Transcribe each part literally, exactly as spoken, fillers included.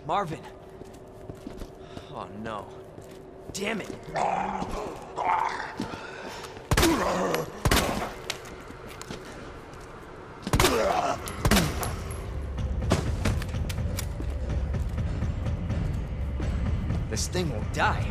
Marvin. Oh no. Damn it. This thing won't die.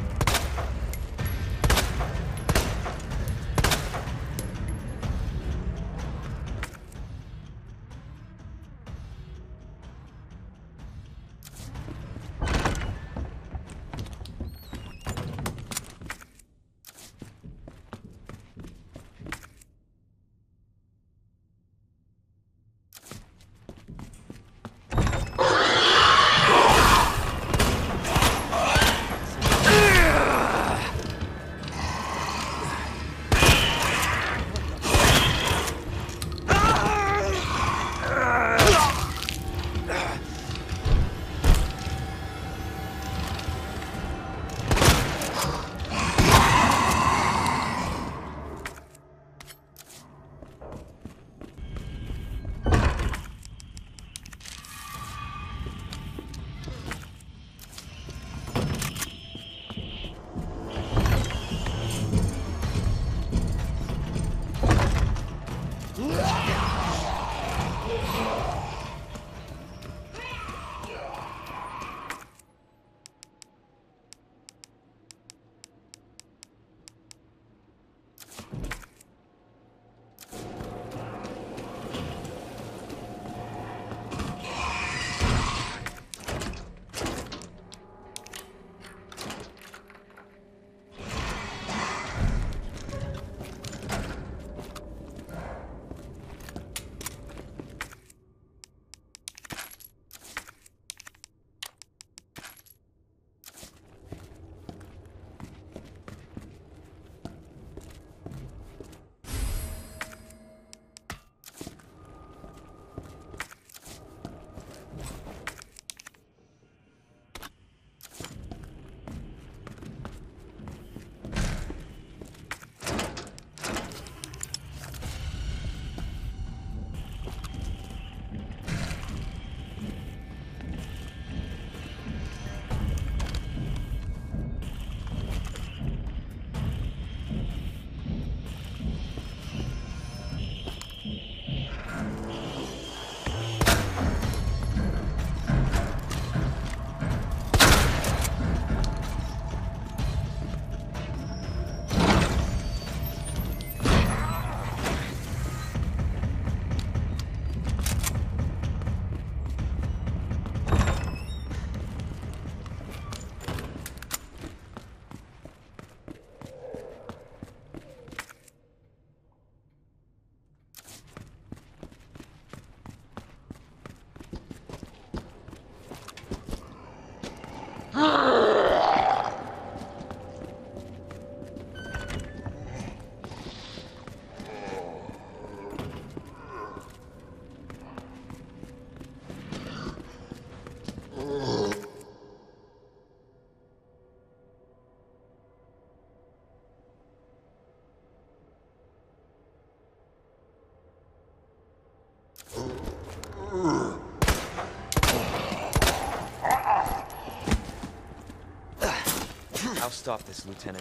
I'll stop this, Lieutenant.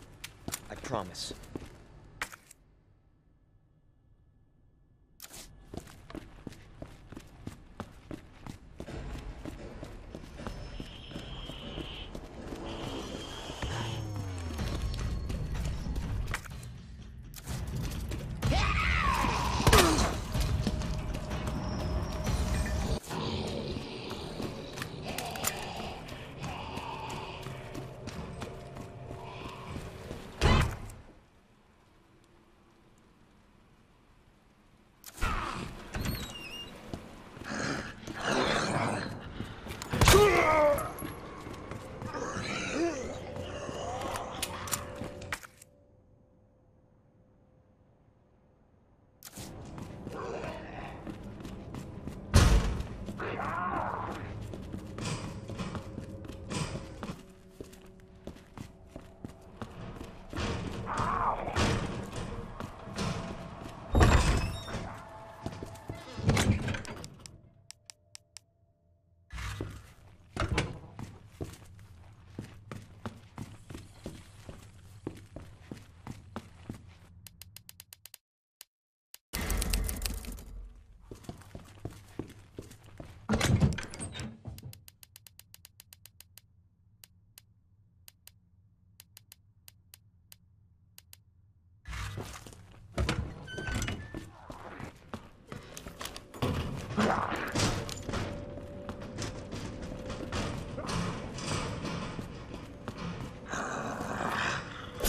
I promise.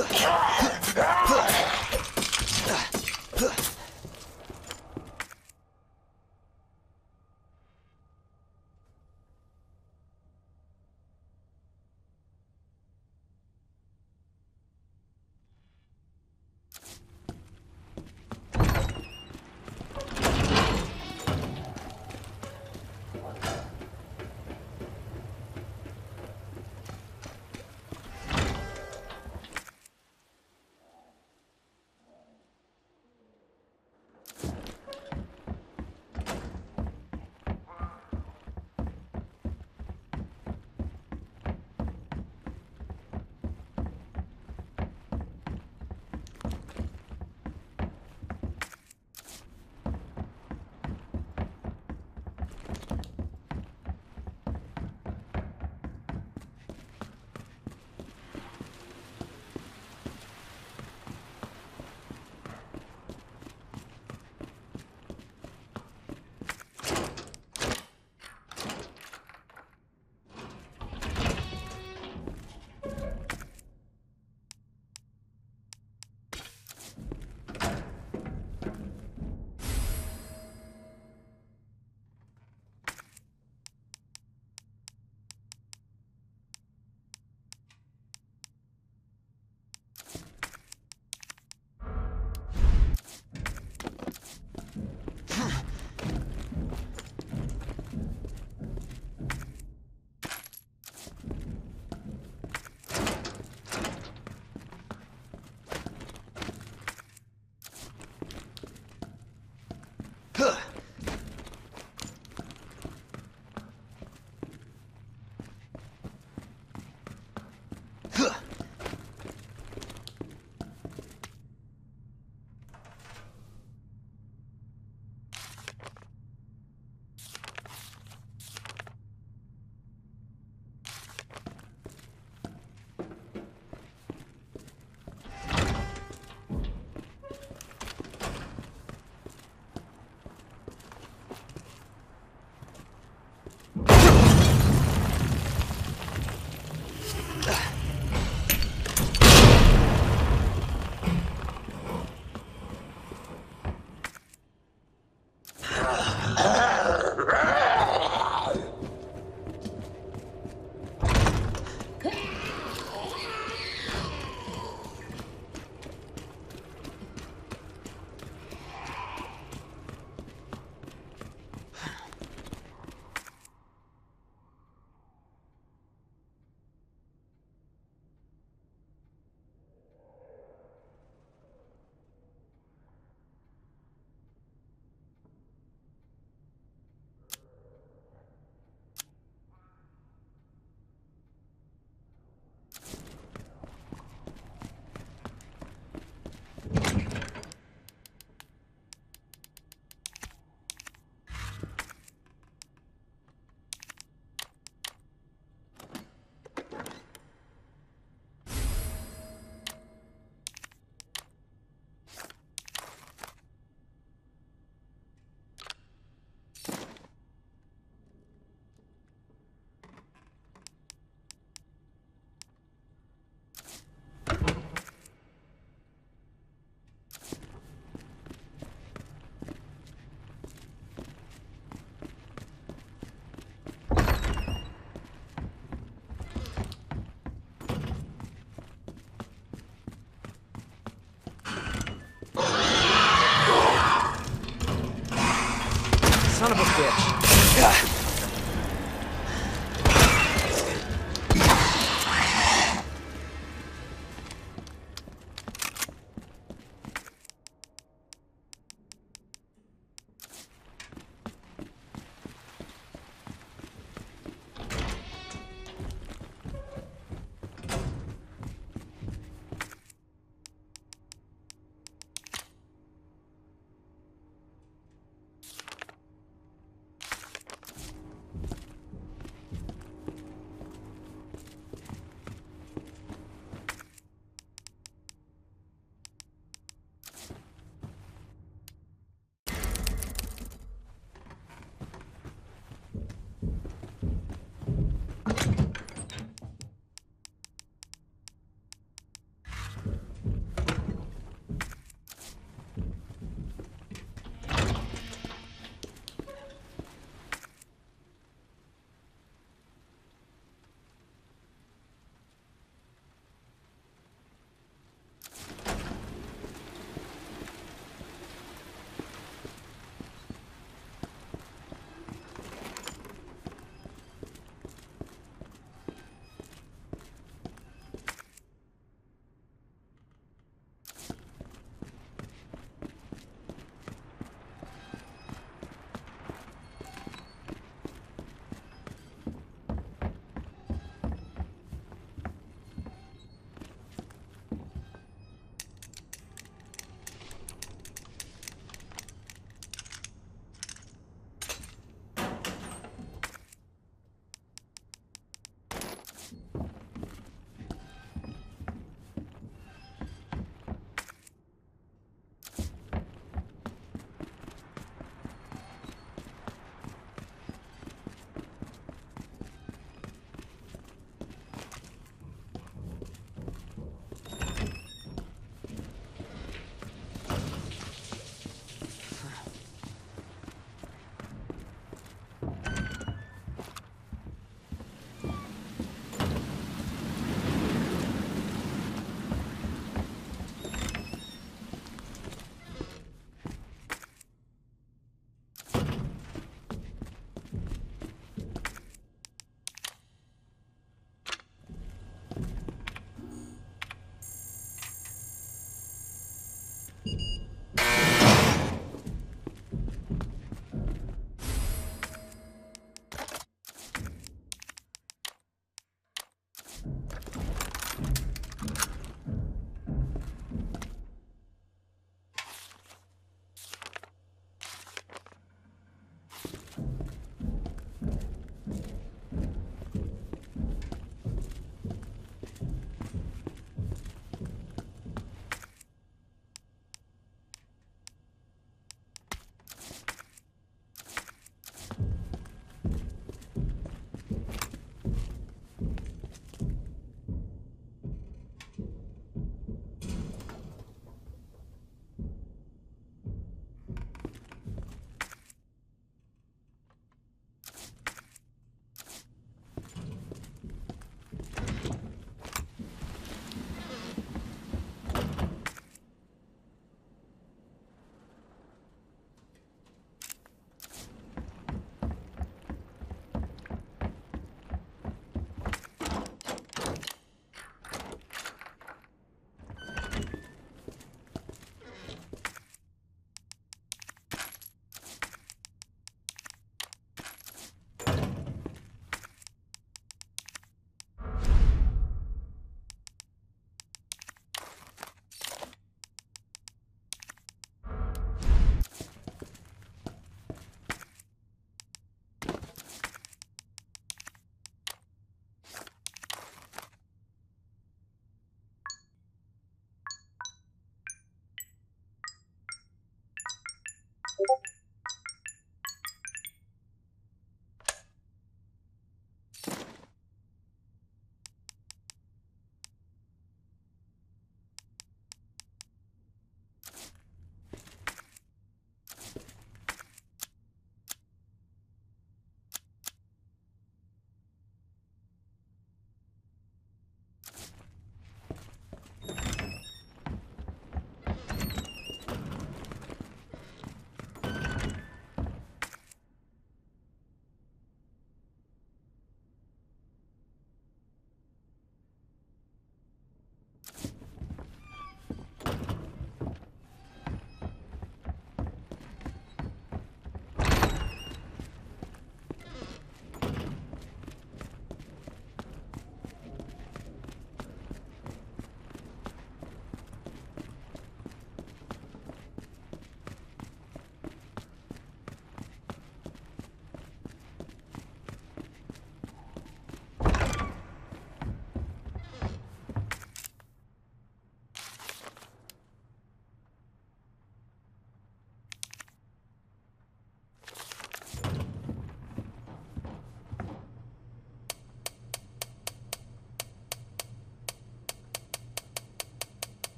Son of a bitch.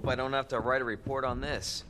I don't have to write a report on this.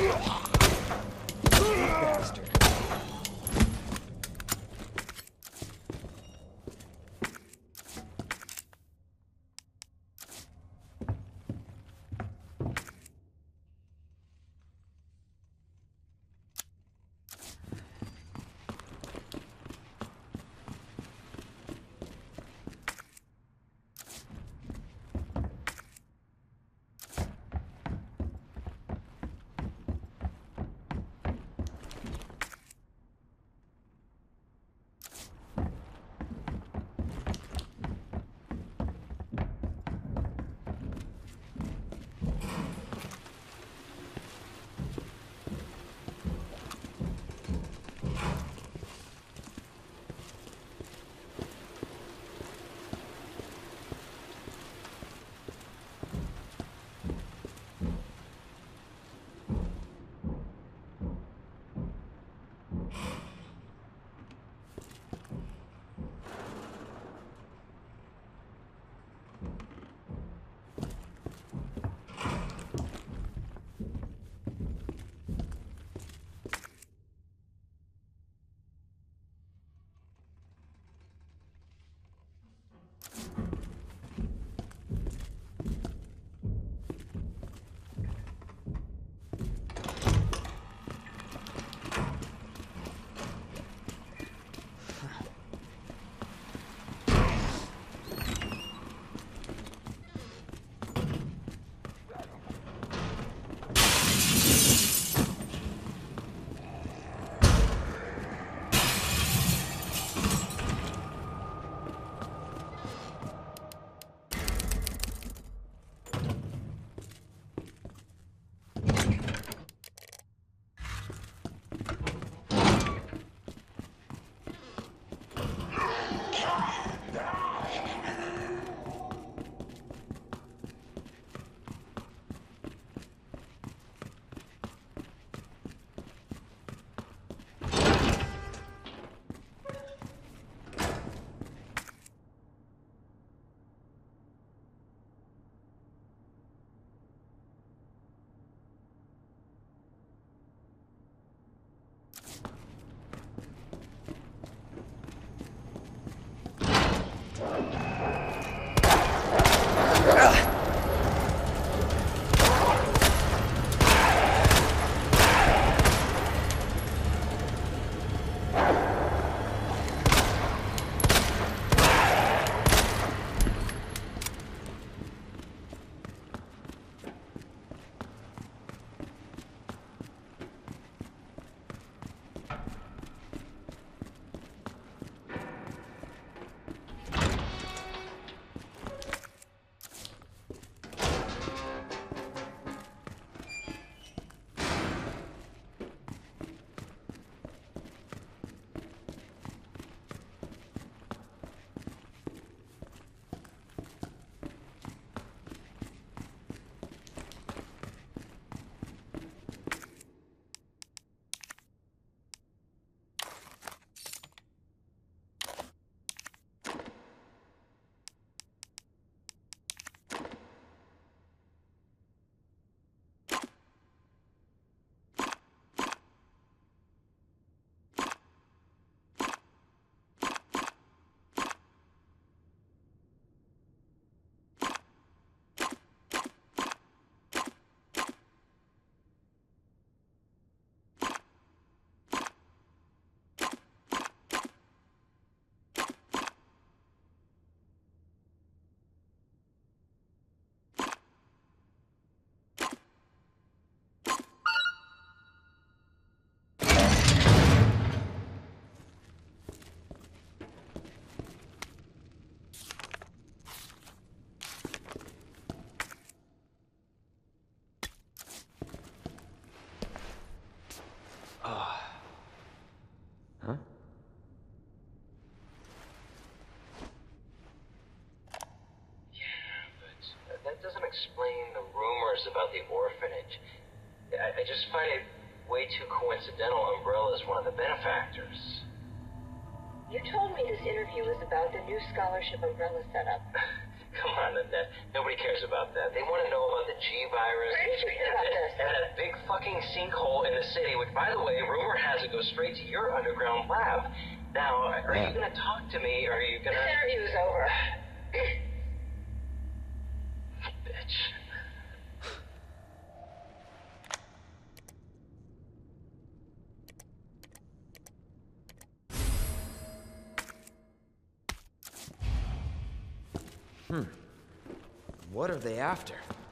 Bastard. Explain the rumors about the orphanage. I, I just find it way too coincidental Umbrella's one of the benefactors. You told me this interview was about the new scholarship Umbrella set up. Come on, Annette. Nobody cares about that. They want to know about the G virus and, and that big fucking sinkhole in the city, which, by the way, rumor has it goes straight to your underground lab. Now, are yeah. you going to talk to me, or are you going to... The interview's over. Bitch. Hmm. What are they after?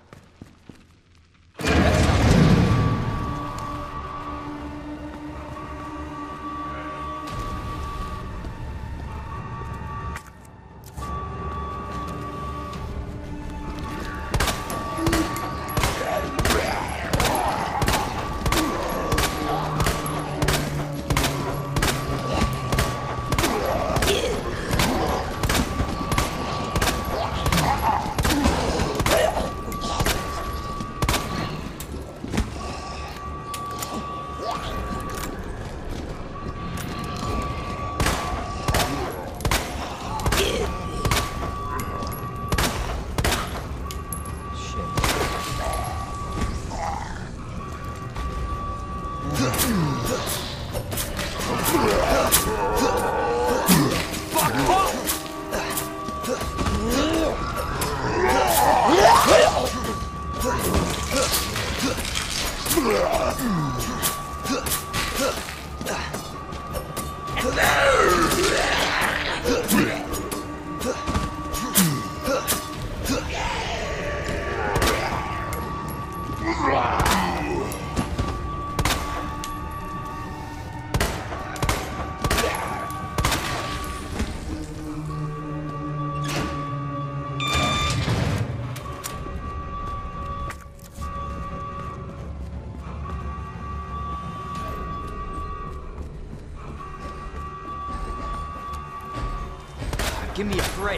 Give me a break.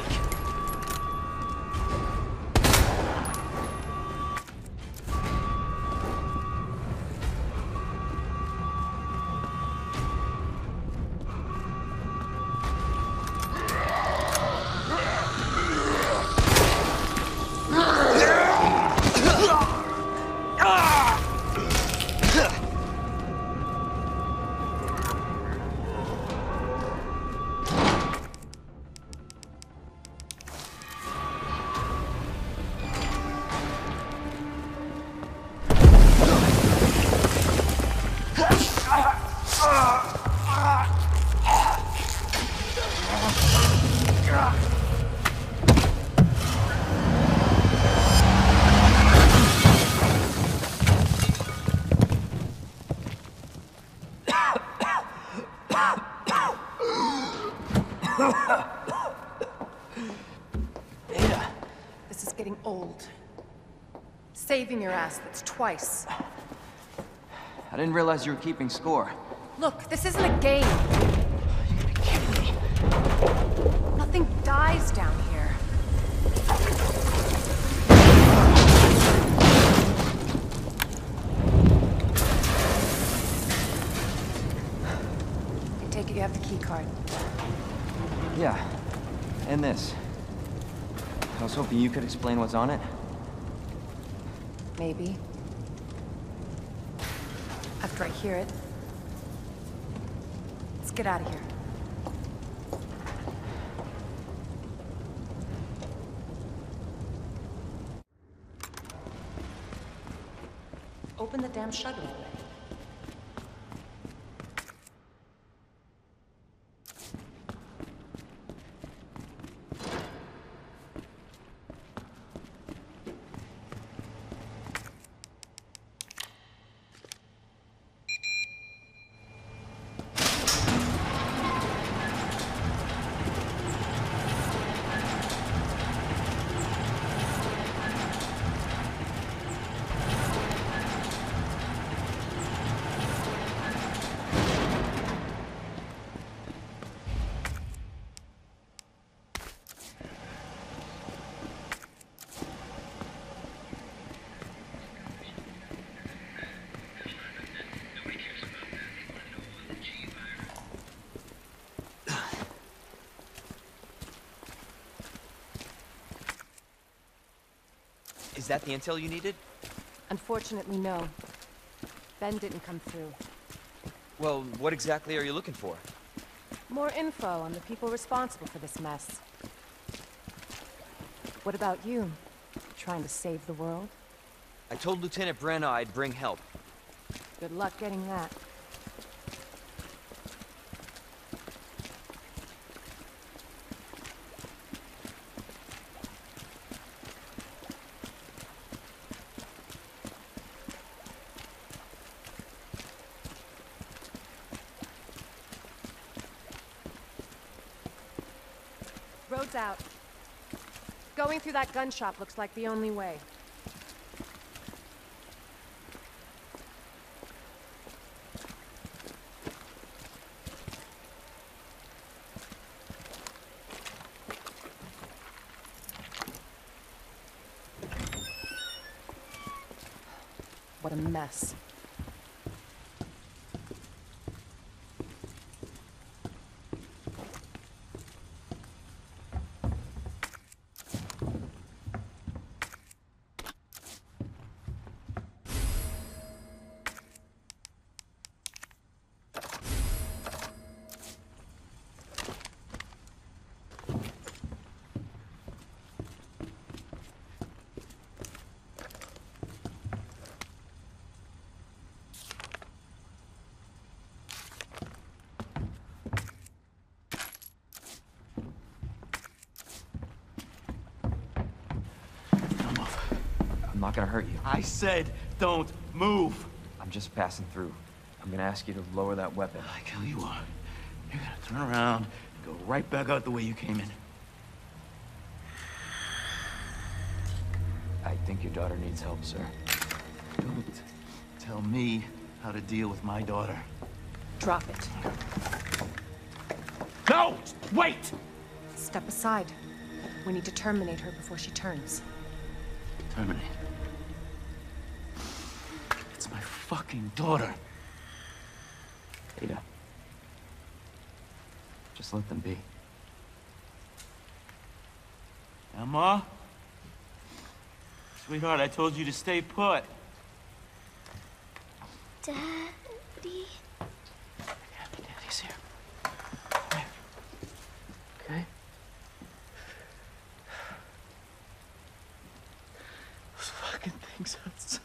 Ada, this is getting old. Saving your ass, that's twice. I didn't realize you were keeping score. Look, this isn't a game. You gotta be kidding me. Nothing dies down here. I take it you have the key card. Yeah, and this. I was hoping you could explain what's on it. Maybe. After I hear it. Let's get out of here. Open the damn shutter. Is that the intel you needed? Unfortunately, no. Ben didn't come through. Well, what exactly are you looking for? More info on the people responsible for this mess. What about you? Trying to save the world? I told Lieutenant Brenna I'd bring help. Good luck getting that. Road's out. Going through that gun shop looks like the only way. What a mess. I'm not gonna hurt you. I said don't move. I'm just passing through. I'm gonna ask you to lower that weapon. I tell you what, you're gonna turn around and go right back out the way you came in. I think your daughter needs help, sir. Don't tell me how to deal with my daughter. Drop it. No! Wait! Step aside. We need to terminate her before she turns. Terminate. It's my fucking daughter. Ada. Just let them be. Emma? Sweetheart, I told you to stay put. Daddy? Daddy, Daddy's here. Come here. Okay? Those fucking things outside.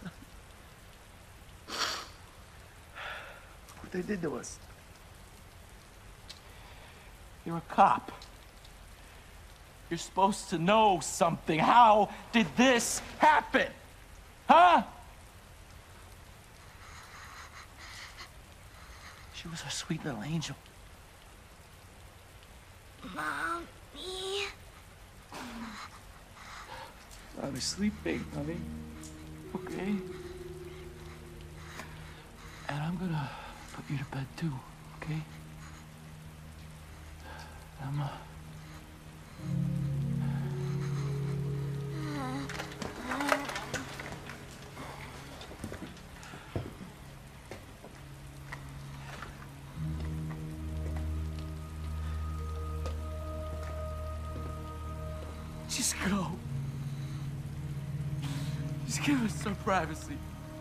What they did to us. You're a cop. You're supposed to know something. How did this happen? Huh? She was our sweet little angel. Mommy? I was sleeping, honey. Okay? And I'm gonna put you to bed too, okay? Emma. Just go. Just give us some privacy.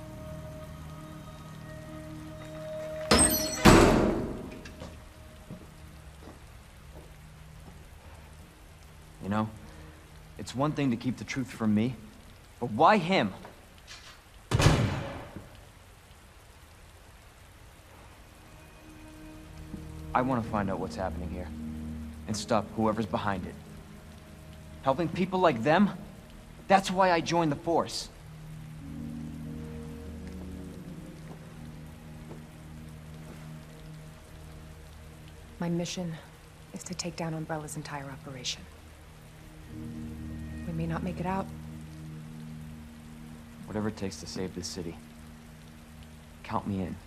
You know, it's one thing to keep the truth from me, but why him? I want to find out what's happening here, and stop whoever's behind it. Helping people like them? That's why I joined the force. My mission is to take down Umbrella's entire operation. We may not make it out. Whatever it takes to save this city. Count me in.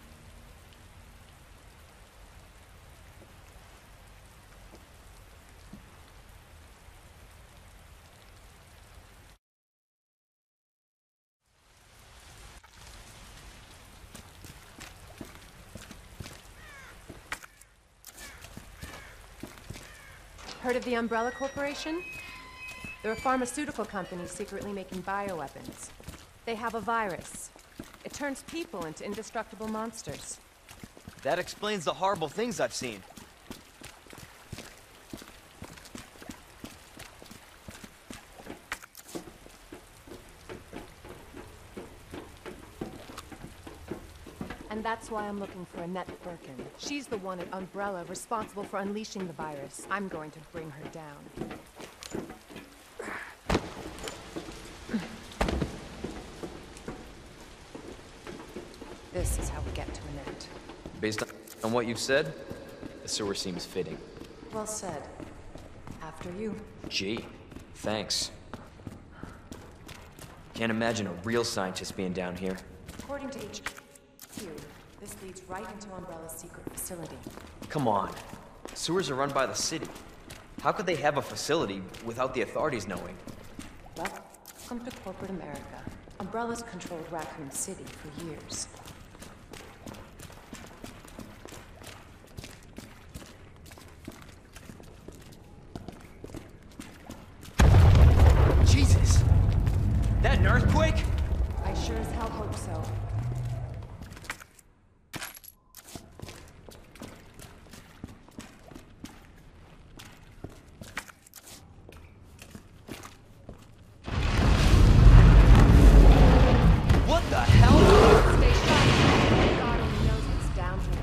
Heard of the Umbrella Corporation? They're a pharmaceutical company secretly making bioweapons. They have a virus. It turns people into indestructible monsters. That explains the horrible things I've seen. And that's why I'm looking for Annette Birkin. She's the one at Umbrella responsible for unleashing the virus. I'm going to bring her down. This is how we get to Annette. Based on what you've said, the sewer seems fitting. Well said. After you. Gee, thanks. Can't imagine a real scientist being down here. According to H Q, this leads right into Umbrella's secret facility. Come on. Sewers are run by the city. How could they have a facility without the authorities knowing? Well, welcome to corporate America. Umbrella's controlled Raccoon City for years. Jesus! That an earthquake? I sure as hell hope so. What the hell? Stay sharp. God only knows what's down here.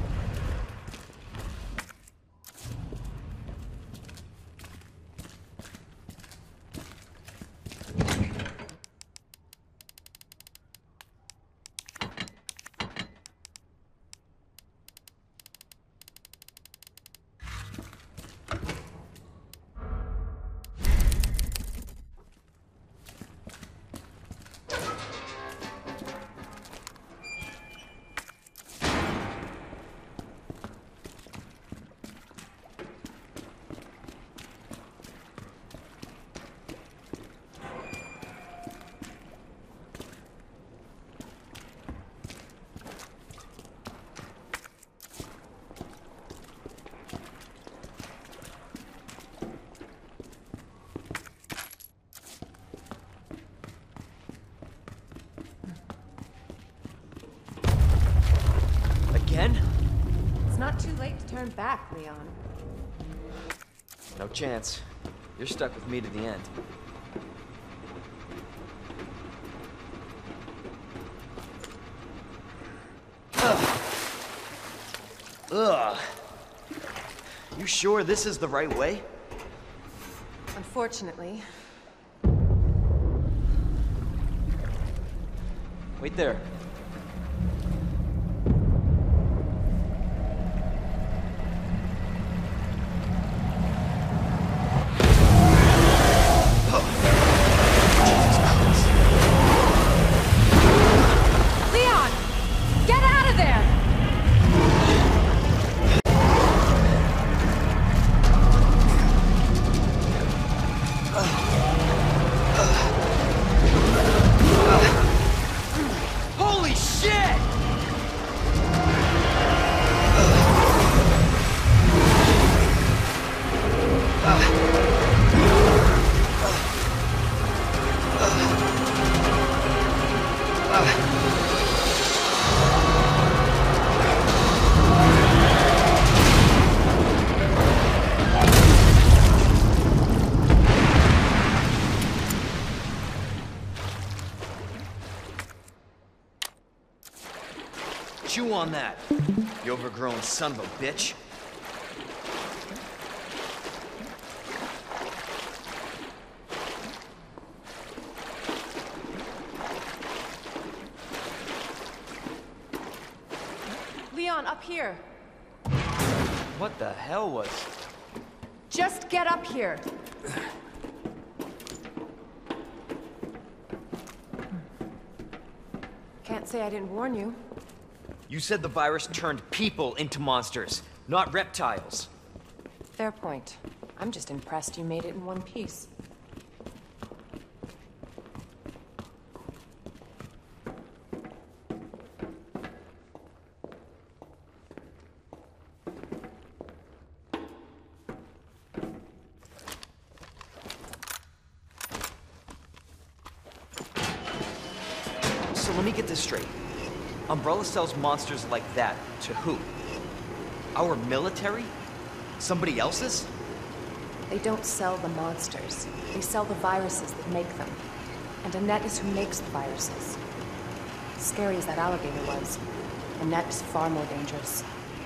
Again? It's not too late to turn back, Leon. No chance. You're stuck with me to the end. Ugh. Ugh. You sure this is the right way? Unfortunately. Wait there. Leon! Get out of there! Holy shit! Chew on that, you overgrown son of a bitch. Leon, up here. What the hell was... Just get up here. Can't say I didn't warn you. You said the virus turned people into monsters, not reptiles. Fair point. I'm just impressed you made it in one piece. let me get this straight. Umbrella sells monsters like that to who? Our military? Somebody else's? They don't sell the monsters. They sell the viruses that make them. And Annette is who makes the viruses. Scary as that alligator was, Annette is far more dangerous.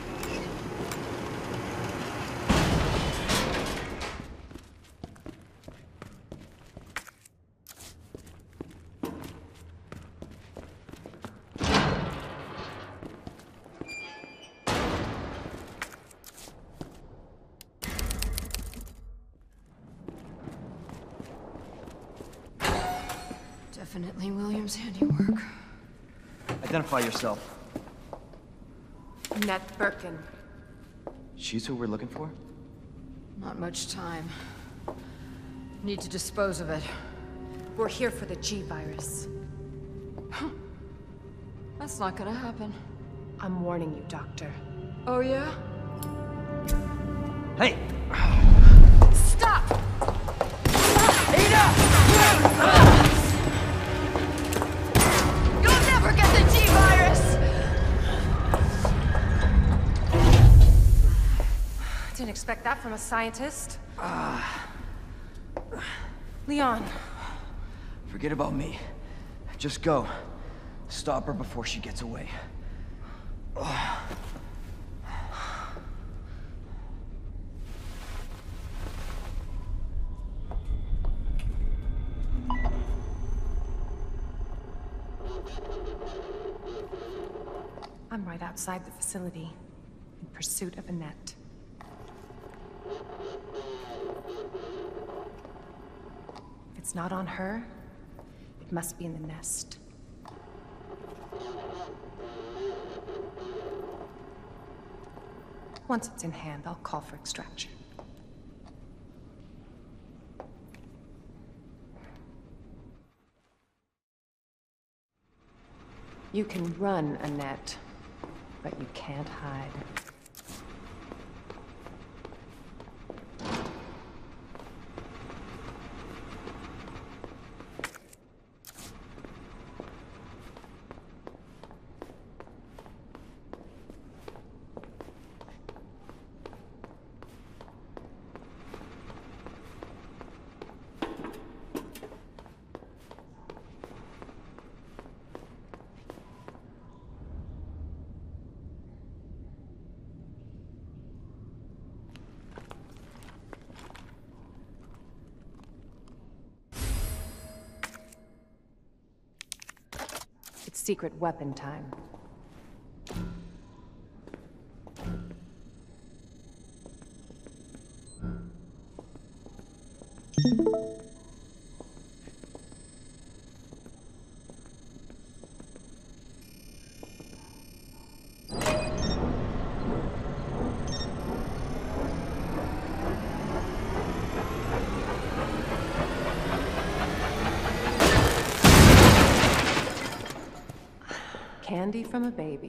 Definitely William's handiwork. Identify yourself. Annette Birkin. She's who we're looking for? Not much time. Need to dispose of it. We're here for the G virus. That's not gonna happen. I'm warning you, Doctor. Oh yeah? Hey! Stop! You'll never get the G virus! Didn't expect that from a scientist. Leon. Forget about me. Just go. Stop her before she gets away. I'm right outside the facility, in pursuit of Annette. If it's not on her, it must be in the nest. Once it's in hand, I'll call for extraction. You can run, Annette, but you can't hide. It's secret weapon time. Candy from a baby.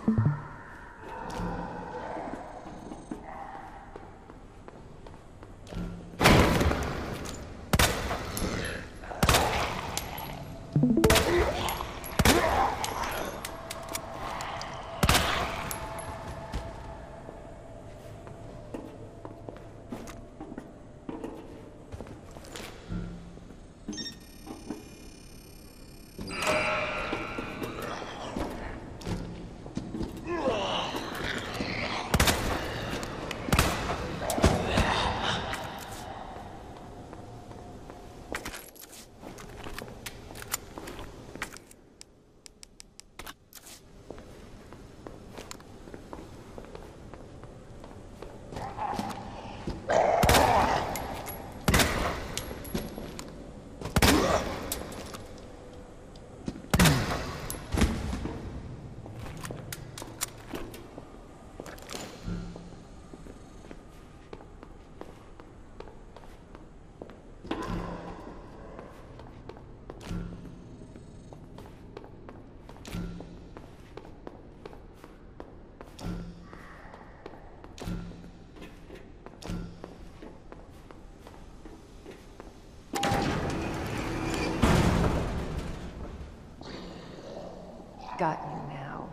Got you now.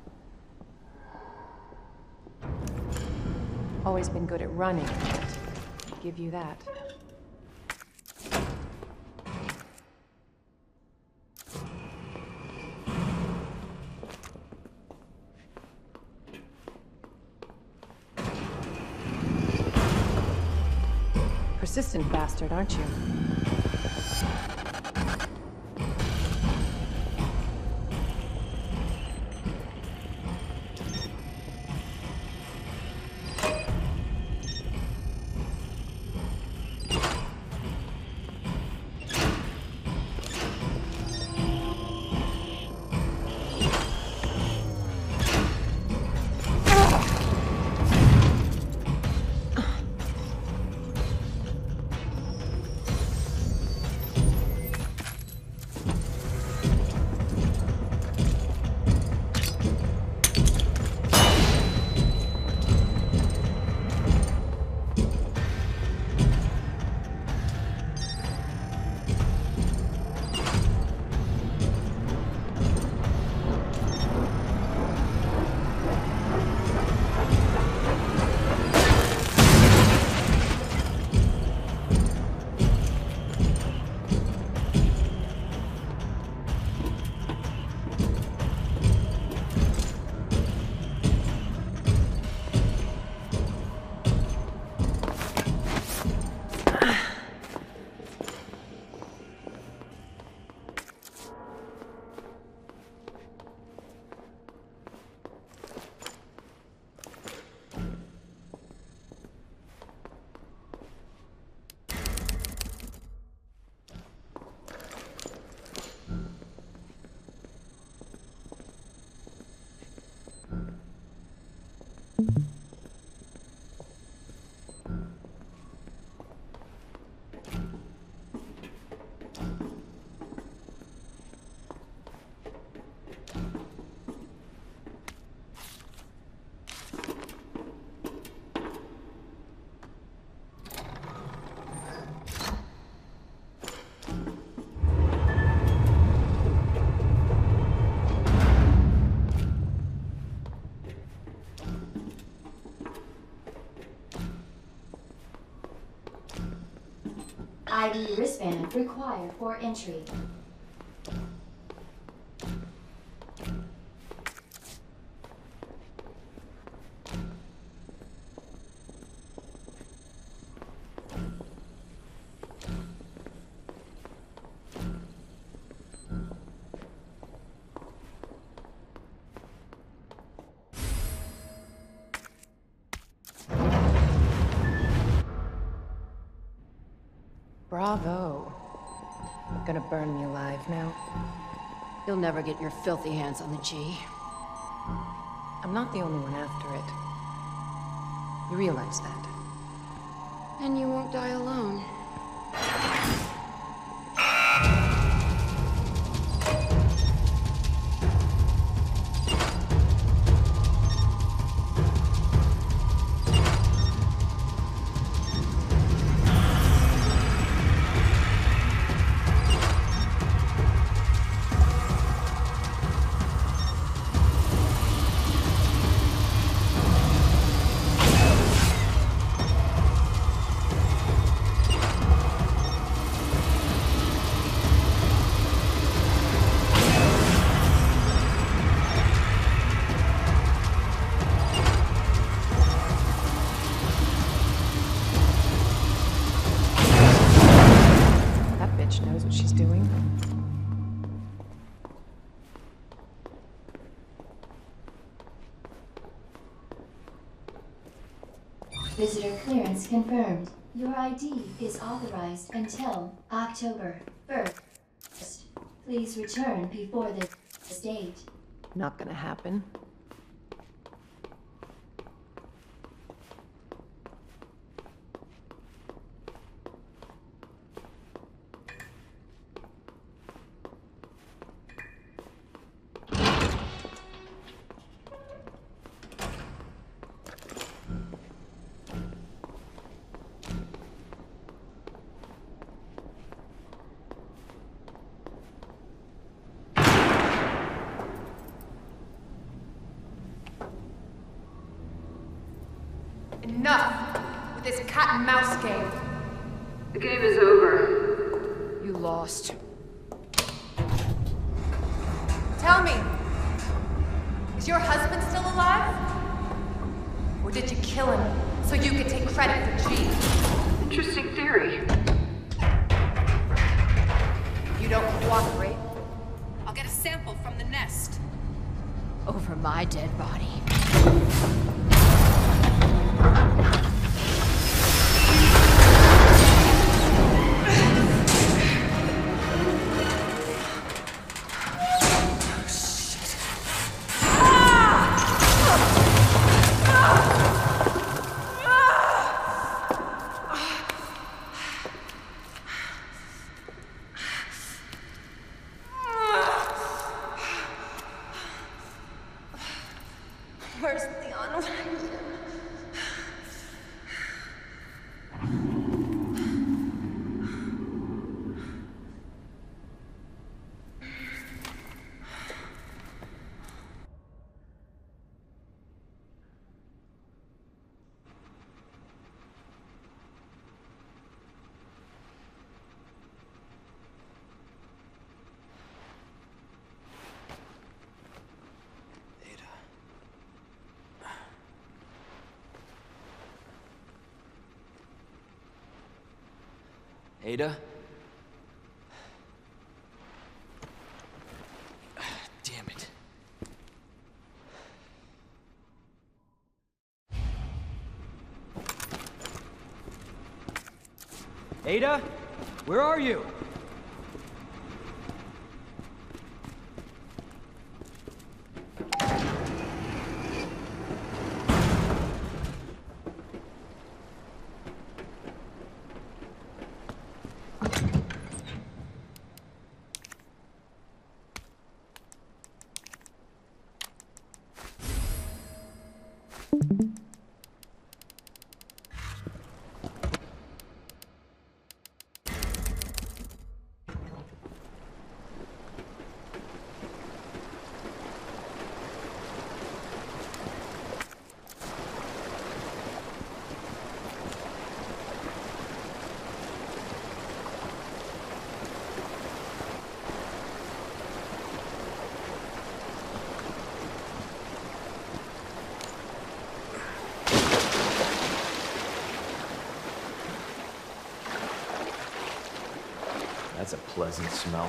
Always been good at running, but I'll give you that. Persistent bastard, aren't you? I D wristband required for entry. Bravo. Gonna burn me alive now. You'll never get your filthy hands on the G. I'm not the only one after it. You realize that? And you won't die alone. Visitor clearance confirmed. Your I D is authorized until October first. Please return before this date. Not gonna happen. Enough with this cat and mouse game. The game is over. You lost. Tell me, is your husband still alive? Or did you kill him so you could take credit for G? Interesting theory. You don't cooperate, I'll get a sample from the nest. Over my dead body. Where's Leon? Ada? Damn it. Ada? Where are you? That's a pleasant smell.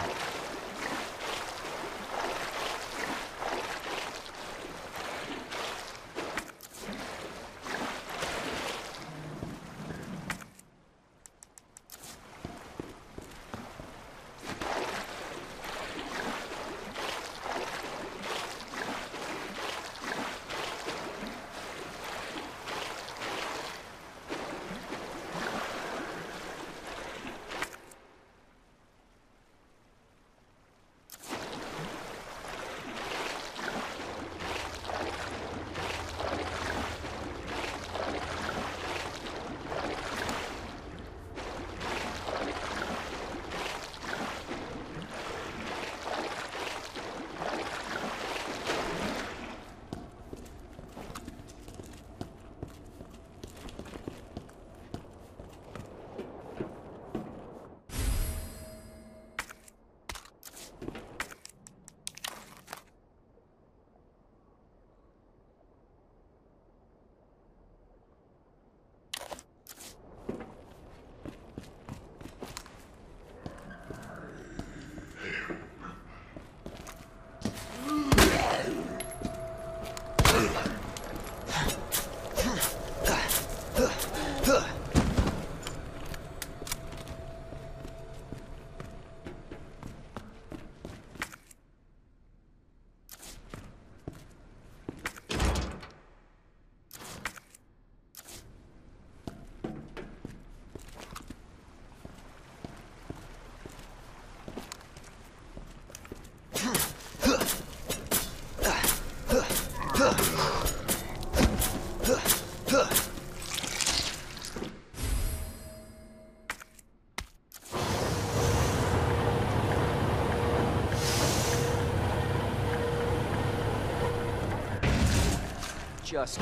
just...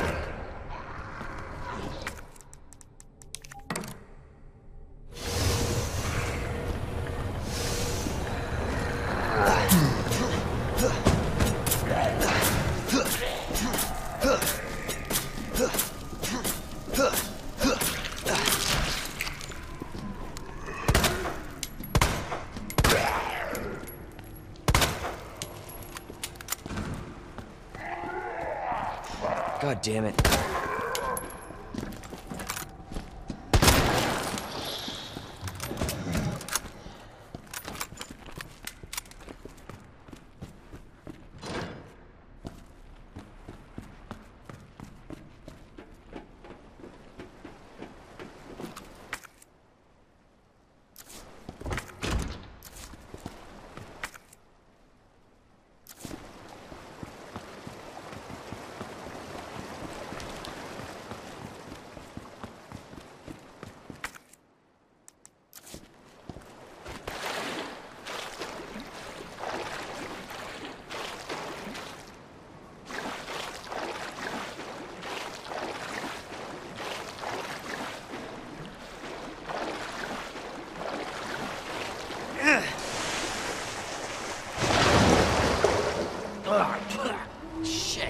God damn it. Shit.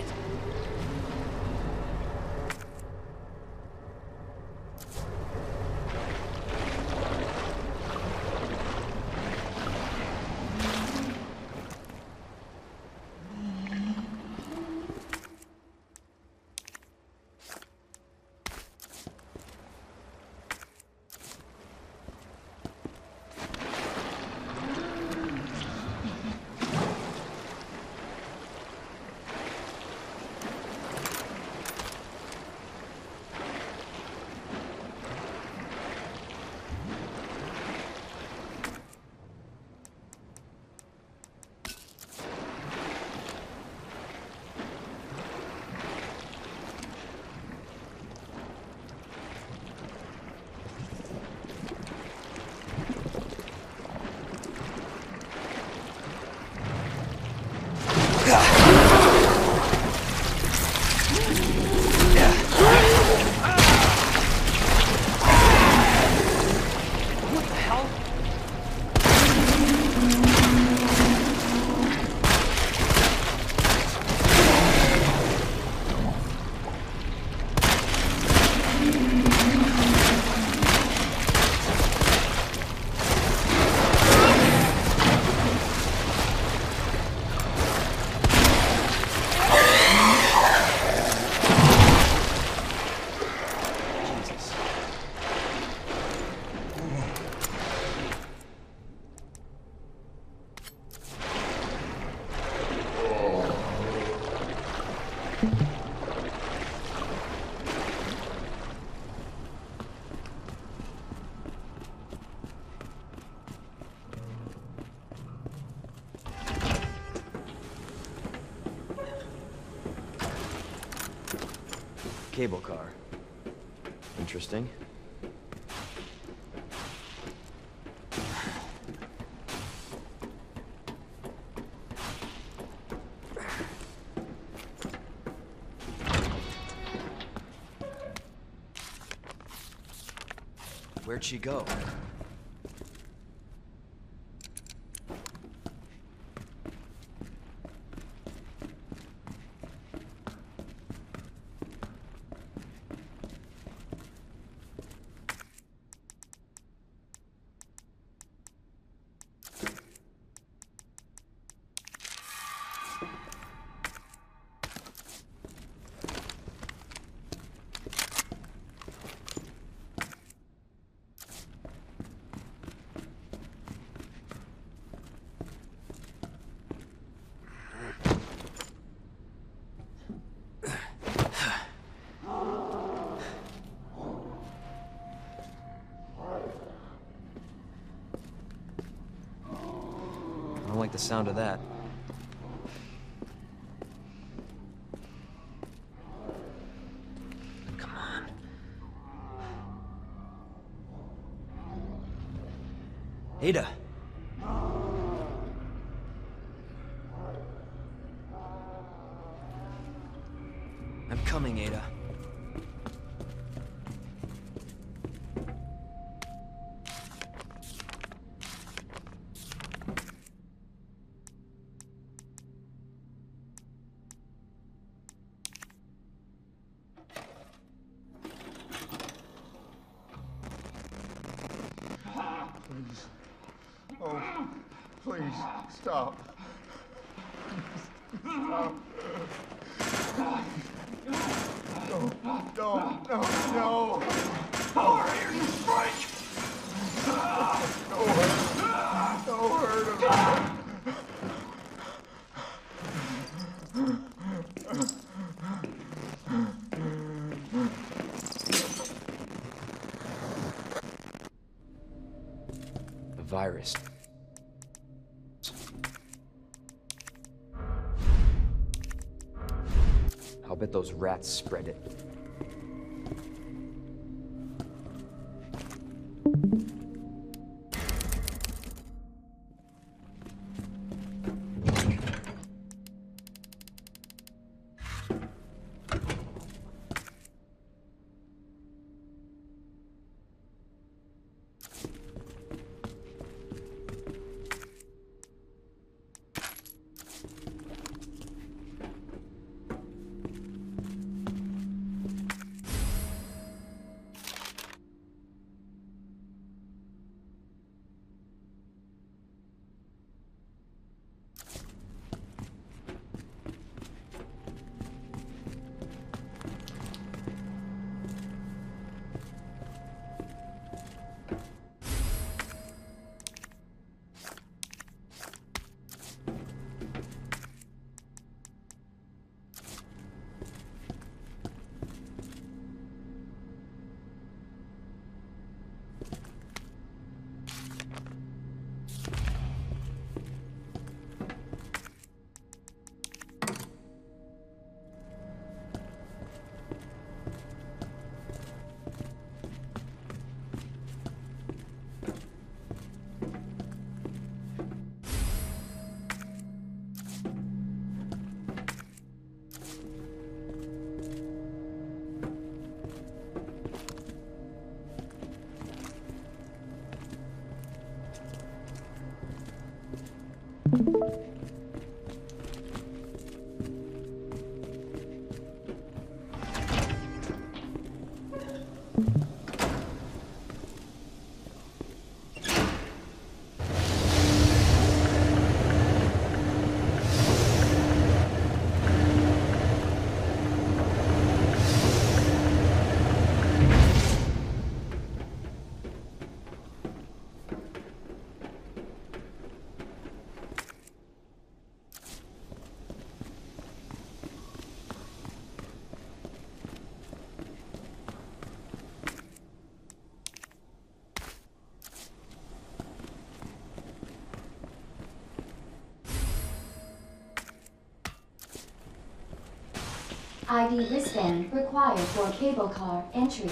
Cable car. Interesting. Where'd she go? I don't like the sound of that. Come on. Ada. I'm coming, Ada. Please. Oh, please, stop. Stop. No, no, no, no. Hurry, you freak! No hurt. No hurt of it. The virus. I'll bet those rats spread it. I D wristband required for cable car entry.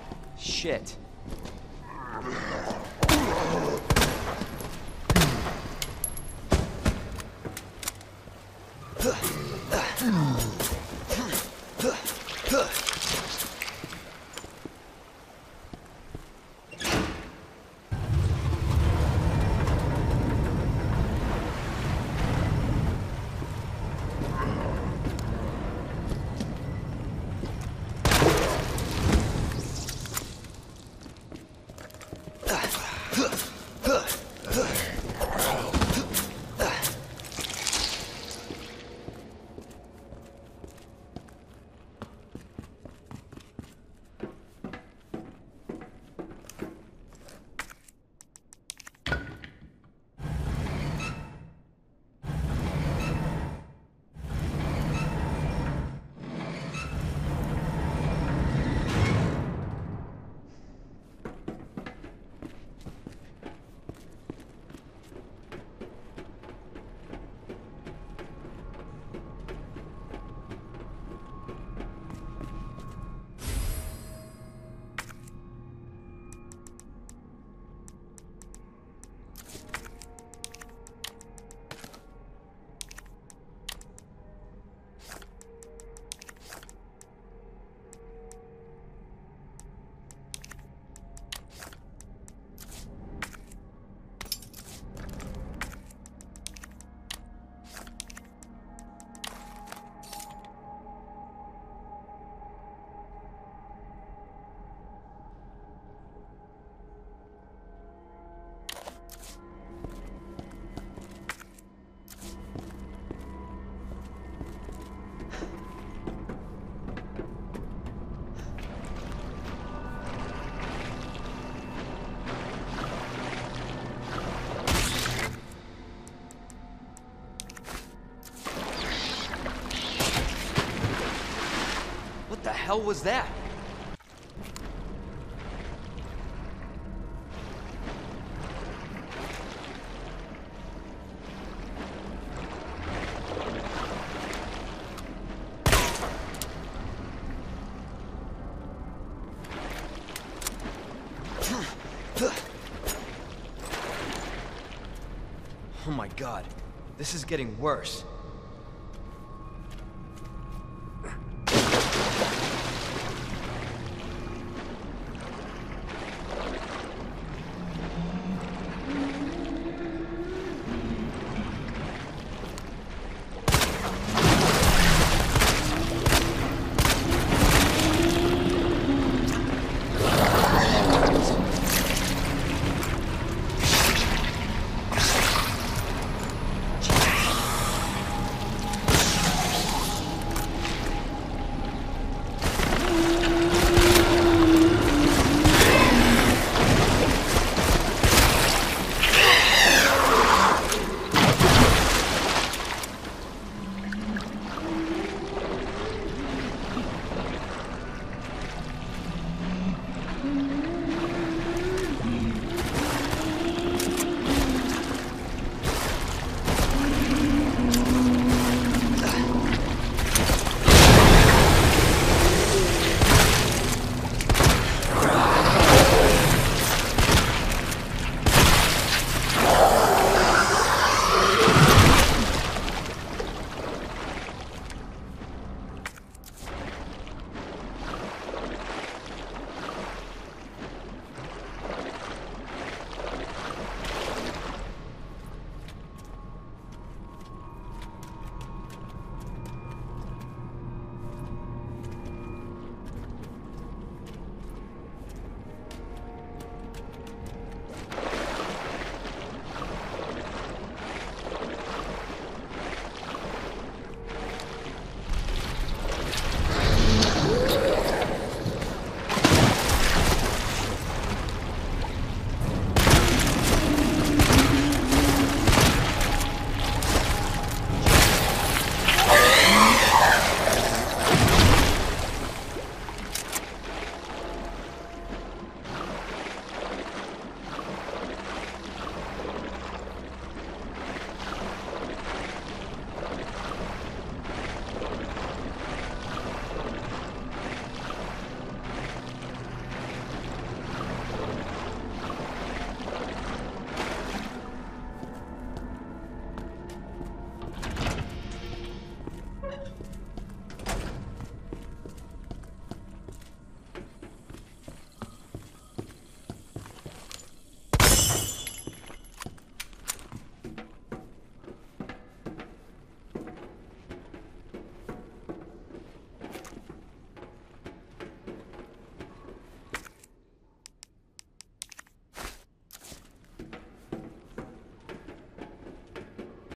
Shit. What the hell was that? Oh my god, this is getting worse.